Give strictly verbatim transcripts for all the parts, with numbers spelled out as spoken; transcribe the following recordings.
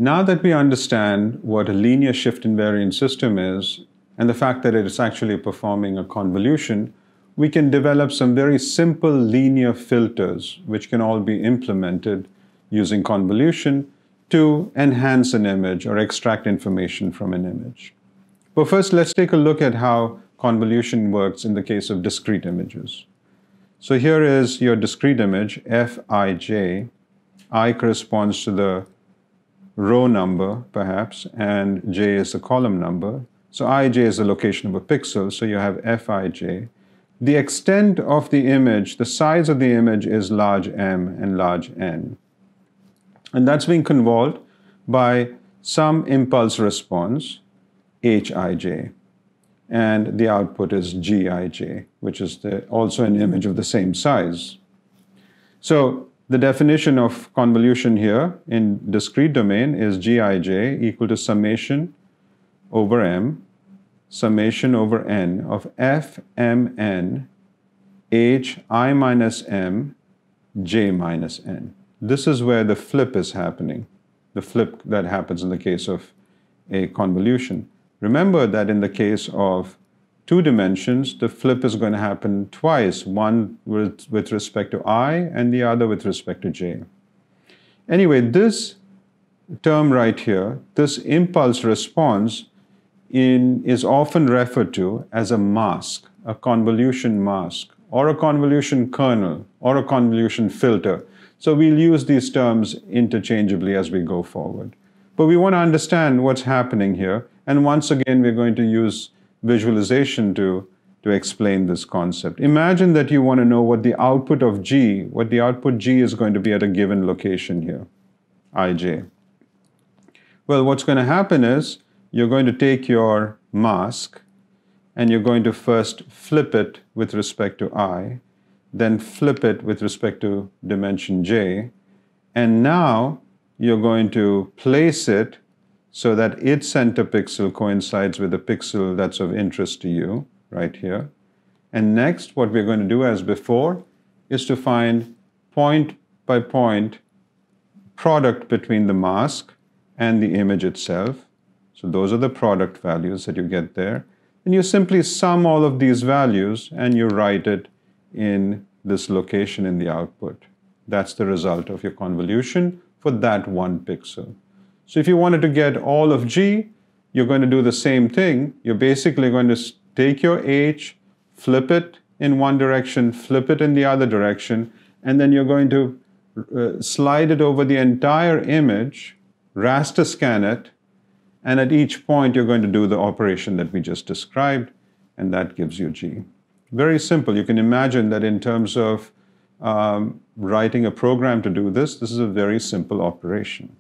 Now that we understand what a linear shift invariant system is, and the fact that it is actually performing a convolution, we can develop some very simple linear filters which can all be implemented using convolution to enhance an image or extract information from an image. But first, let's take a look at how convolution works in the case of discrete images. So here is your discrete image, Fij. I corresponds to the row number, perhaps, and j is the column number. So Ij is the location of a pixel, so you have Fij. The extent of the image, the size of the image is large M and large N. And that's being convolved by some impulse response, Hij. And the output is Gij, which is the, also an image of the same size. So the definition of convolution here in discrete domain is Gij equal to summation over M, summation over N of Fmn Hi minus M J minus N. This is where the flip is happening, the flip that happens in the case of a convolution. Remember that in the case of two dimensions, the flip is going to happen twice, one with, with respect to I and the other with respect to J. Anyway, this term right here, this impulse response in, is often referred to as a mask, a convolution mask, or a convolution kernel, or a convolution filter. So we'll use these terms interchangeably as we go forward. But we want to understand what's happening here. And once again, we're going to use visualization to, to explain this concept. Imagine that you want to know what the output of G, what the output G is going to be at a given location here, Ij. Well, what's going to happen is you're going to take your mask and you're going to first flip it with respect to I, then flip it with respect to dimension J, and now you're going to place it so that its center pixel coincides with the pixel that's of interest to you, right here. And next, what we're going to do as before is to find point by point product between the mask and the image itself. So those are the product values that you get there. And you simply sum all of these values and you write it in this location in the output. That's the result of your convolution for that one pixel. So if you wanted to get all of G, you're going to do the same thing. You're basically going to take your H, flip it in one direction, flip it in the other direction, and then you're going to uh, slide it over the entire image, raster scan it, and at each point you're going to do the operation that we just described, and that gives you G. Very simple. You can imagine that in terms of um, writing a program to do this, this is a very simple operation.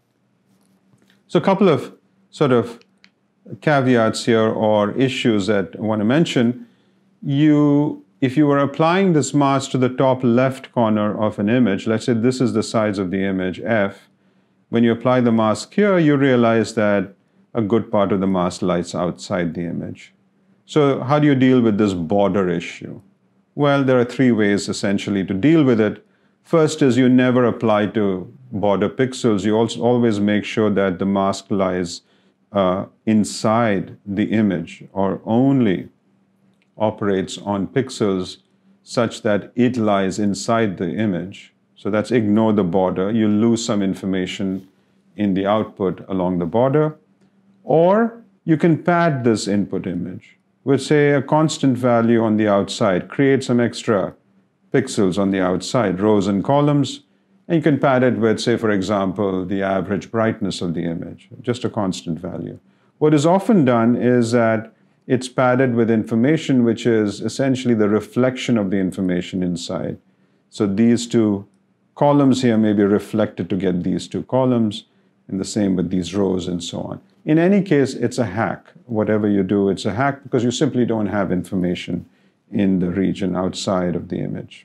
So a couple of sort of caveats here or issues that I want to mention. You, if you were applying this mask to the top left corner of an image, let's say this is the size of the image, F, when you apply the mask here, you realize that a good part of the mask lies outside the image. So how do you deal with this border issue? Well, there are three ways essentially to deal with it. First is you never apply to border pixels. You also always make sure that the mask lies uh, inside the image or only operates on pixels such that it lies inside the image. So that's ignore the border. You lose some information in the output along the border. Or you can pad this input image with, say, a constant value on the outside. Create some extra pixels on the outside, rows and columns, and you can pad it with, say, for example, the average brightness of the image, just a constant value. What is often done is that it's padded with information which is essentially the reflection of the information inside. So these two columns here may be reflected to get these two columns, and the same with these rows and so on. In any case, it's a hack. Whatever you do, it's a hack because you simply don't have information in the region outside of the image.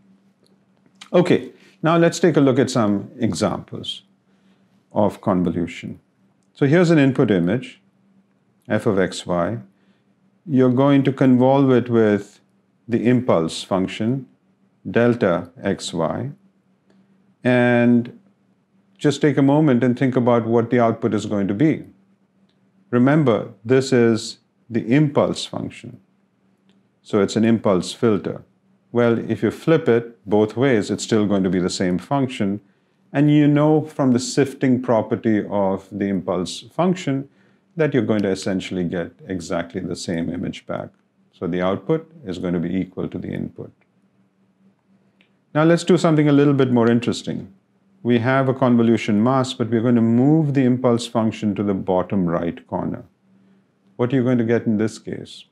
Okay, now let's take a look at some examples of convolution. So here's an input image, f of xy. You're going to convolve it with the impulse function, delta xy, and just take a moment and think about what the output is going to be. Remember, this is the impulse function. So it's an impulse filter. Well, if you flip it both ways, it's still going to be the same function. And you know from the sifting property of the impulse function that you're going to essentially get exactly the same image back. So the output is going to be equal to the input. Now let's do something a little bit more interesting. We have a convolution mask, but we're going to move the impulse function to the bottom right corner. What are you going to get in this case?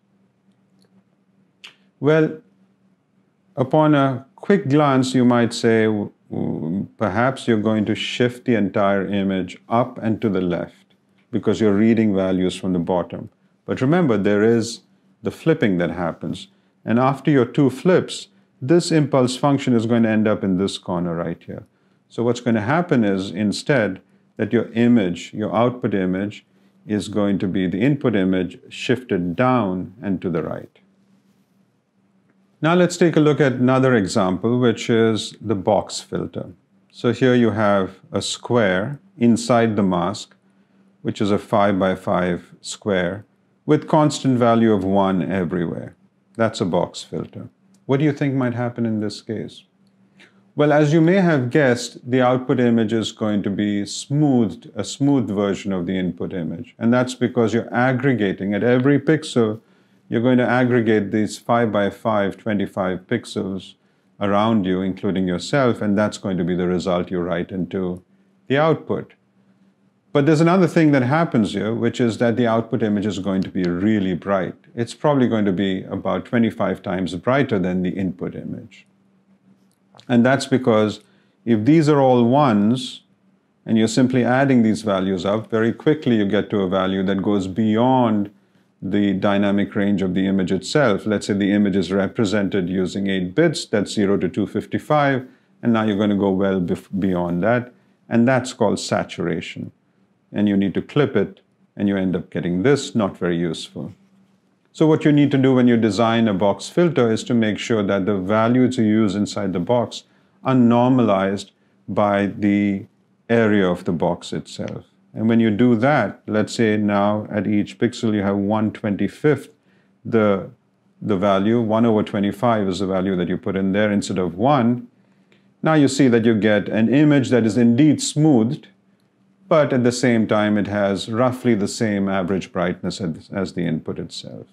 Well, upon a quick glance, you might say, perhaps you're going to shift the entire image up and to the left because you're reading values from the bottom. But remember, there is the flipping that happens. And after your two flips, this impulse function is going to end up in this corner right here. So what's going to happen is instead that your image, your output image, is going to be the input image shifted down and to the right. Now let's take a look at another example, which is the box filter. So here you have a square inside the mask, which is a five by five square with constant value of one everywhere. That's a box filter. What do you think might happen in this case? Well, as you may have guessed, the output image is going to be smoothed, a smooth version of the input image. And that's because you're aggregating at every pixel. You're going to aggregate these five by five, twenty-five pixels around you, including yourself, and that's going to be the result you write into the output. But there's another thing that happens here, which is that the output image is going to be really bright. It's probably going to be about twenty-five times brighter than the input image. And that's because if these are all ones, and you're simply adding these values up, very quickly you get to a value that goes beyond the dynamic range of the image itself. Let's say the image is represented using eight bits, that's zero to two fifty-five, and now you're going to go well beyond that, and that's called saturation. And you need to clip it, and you end up getting this, not very useful. So what you need to do when you design a box filter is to make sure that the values you use inside the box are normalized by the area of the box itself. And when you do that, let's say now at each pixel you have one twenty-fifth the, the value, one over twenty-five is the value that you put in there instead of one. Now you see that you get an image that is indeed smoothed, but at the same time it has roughly the same average brightness as, as the input itself.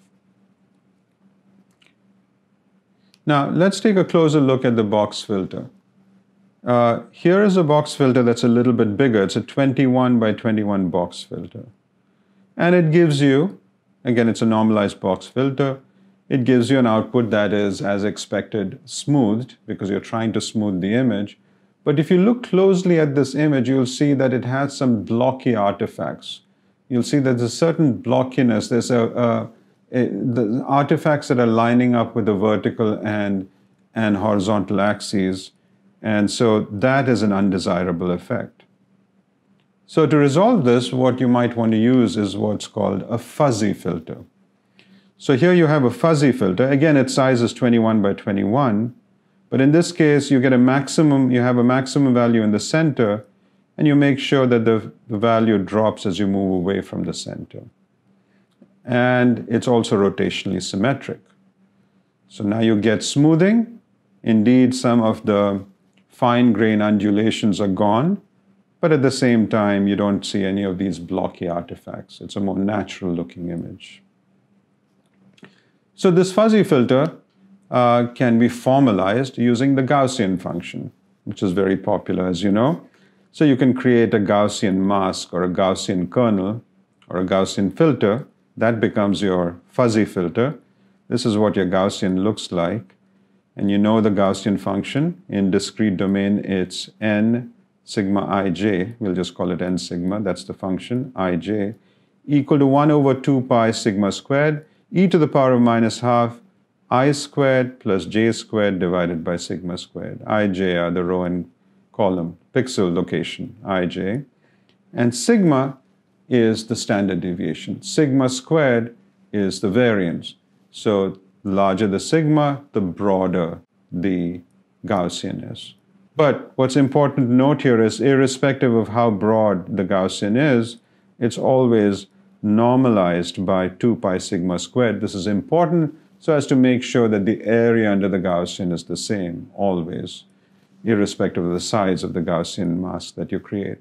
Now let's take a closer look at the box filter. Uh, here is a box filter that's a little bit bigger. It's a twenty-one by twenty-one box filter. And it gives you, again, it's a normalized box filter. It gives you an output that is, as expected, smoothed because you're trying to smooth the image. But if you look closely at this image, you'll see that it has some blocky artifacts. You'll see that there's a certain blockiness. There's a, a, a the artifacts that are lining up with the vertical and, and horizontal axes. And so that is an undesirable effect. So to resolve this, what you might want to use is what's called a fuzzy filter. So here you have a fuzzy filter. Again, its size is twenty-one by twenty-one. But in this case, you get a maximum, you have a maximum value in the center, and you make sure that the, the value drops as you move away from the center. And it's also rotationally symmetric. So now you get smoothing. Indeed, some of the fine grain undulations are gone, but at the same time, you don't see any of these blocky artifacts. It's a more natural looking image. So this fuzzy filter uh, can be formalized using the Gaussian function, which is very popular, as you know. So you can create a Gaussian mask or a Gaussian kernel or a Gaussian filter. That becomes your fuzzy filter. This is what your Gaussian looks like. And you know the Gaussian function. In discrete domain, it's n sigma ij. We'll just call it n sigma. That's the function, ij, equal to one over two pi sigma squared, e to the power of minus half, I squared plus j squared divided by sigma squared. Ij are the row and column, pixel location, ij. And sigma is the standard deviation. Sigma squared is the variance. So larger the sigma, the broader the Gaussian is. But what's important to note here is, irrespective of how broad the Gaussian is, it's always normalized by two pi sigma squared. This is important so as to make sure that the area under the Gaussian is the same, always, irrespective of the size of the Gaussian mask that you create.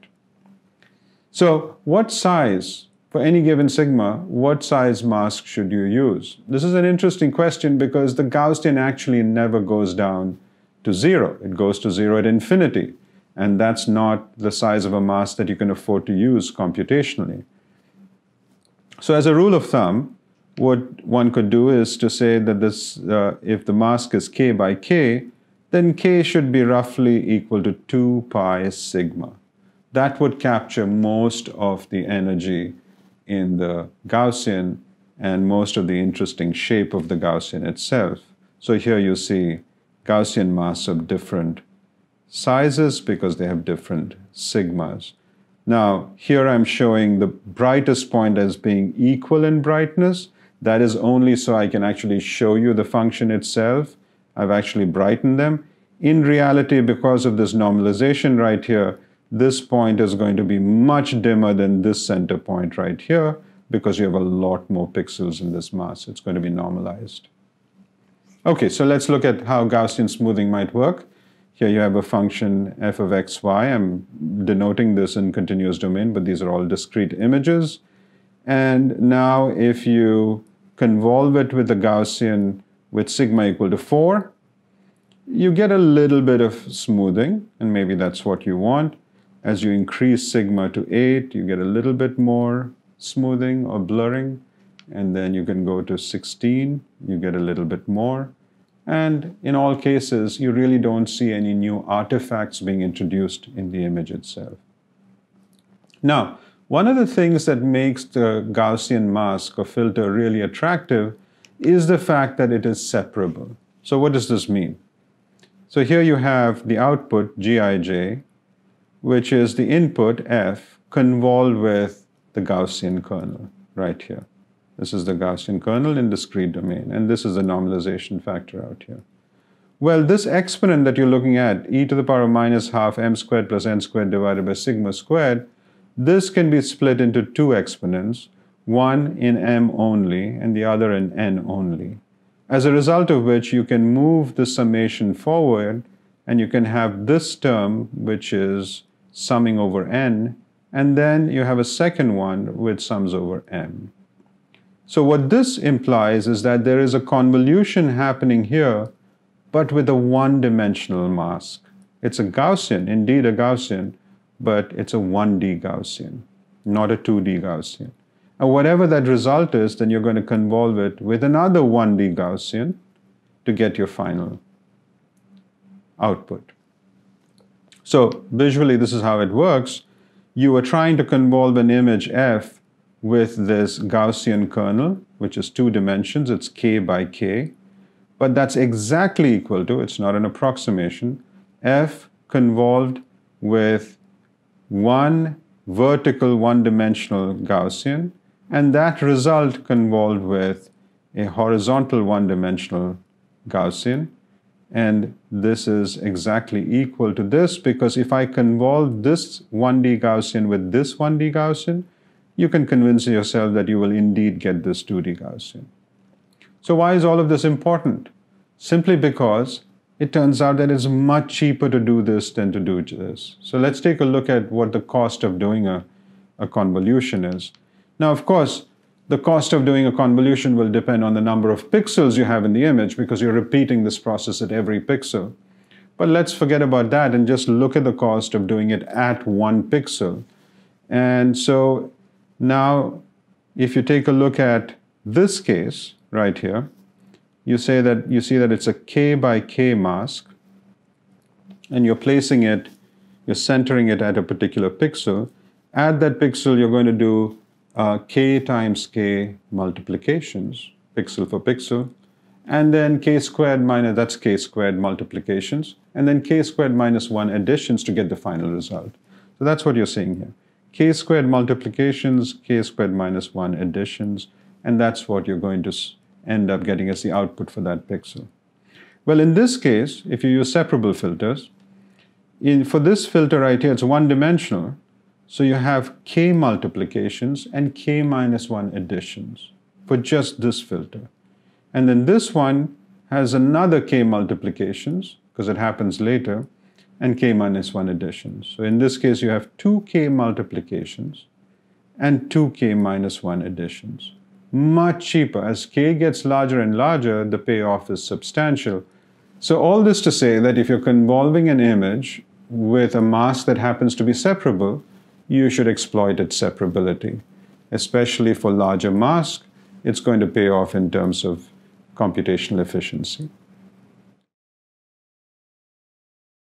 So what size, for any given sigma, what size mask should you use? This is an interesting question because the Gaussian actually never goes down to zero. It goes to zero at infinity. And that's not the size of a mask that you can afford to use computationally. So as a rule of thumb, what one could do is to say that this, uh, if the mask is k by k, then k should be roughly equal to two pi sigma. That would capture most of the energy in the Gaussian and most of the interesting shape of the Gaussian itself. So here you see Gaussian masks of different sizes because they have different sigmas. Now, here I'm showing the brightest point as being equal in brightness. That is only so I can actually show you the function itself. I've actually brightened them. In reality, because of this normalization right here, this point is going to be much dimmer than this center point right here because you have a lot more pixels in this mask. It's going to be normalized. Okay, so let's look at how Gaussian smoothing might work. Here you have a function f of xy. I'm denoting this in continuous domain, but these are all discrete images. And now if you convolve it with the Gaussian with sigma equal to four, you get a little bit of smoothing, and maybe that's what you want. As you increase sigma to eight, you get a little bit more smoothing or blurring, and then you can go to sixteen, you get a little bit more. And in all cases, you really don't see any new artifacts being introduced in the image itself. Now, one of the things that makes the Gaussian mask or filter really attractive is the fact that it is separable. So what does this mean? So here you have the output, Gij, which is the input, f, convolved with the Gaussian kernel, right here. This is the Gaussian kernel in discrete domain, and this is the normalization factor out here. Well, this exponent that you're looking at, e to the power minus half m squared plus n squared divided by sigma squared, this can be split into two exponents, one in m only and the other in n only. As a result of which, you can move the summation forward, and you can have this term, which is summing over n, and then you have a second one which sums over m. So what this implies is that there is a convolution happening here, but with a one-dimensional mask. It's a Gaussian, indeed a Gaussian, but it's a one D Gaussian, not a two D Gaussian. And whatever that result is, then you're going to convolve it with another one D Gaussian to get your final output. So visually, this is how it works. You are trying to convolve an image f with this Gaussian kernel, which is two dimensions, it's k by k, but that's exactly equal to, it's not an approximation, f convolved with one vertical one-dimensional Gaussian, and that result convolved with a horizontal one-dimensional Gaussian, and this is exactly equal to this, because if I convolve this one D Gaussian with this one D Gaussian, you can convince yourself that you will indeed get this two D Gaussian. So why is all of this important? Simply because it turns out that it's much cheaper to do this than to do this. So let's take a look at what the cost of doing a, a convolution is. Now, of course, the cost of doing a convolution will depend on the number of pixels you have in the image, because you're repeating this process at every pixel. But let's forget about that and just look at the cost of doing it at one pixel. And so now, if you take a look at this case right here, you say that you see that it's a k by k mask, and you're placing it, you're centering it at a particular pixel. At that pixel, you're going to do uh, k times k multiplications, pixel for pixel, and then k squared minus, that's k squared multiplications, and then k squared minus one additions to get the final result. So that's what you're seeing here. K squared multiplications, k squared minus one additions, and that's what you're going to end up getting as the output for that pixel. Well, in this case, if you use separable filters, In, for this filter right here, it's one-dimensional. So you have k multiplications and k minus one additions for just this filter. And then this one has another k multiplications, because it happens later, and k minus one additions. So in this case, you have two k multiplications and two k minus one additions. Much cheaper. As k gets larger and larger, the payoff is substantial. So all this to say that if you're convolving an image with a mask that happens to be separable, you should exploit its separability. Especially for larger masks, it's going to pay off in terms of computational efficiency.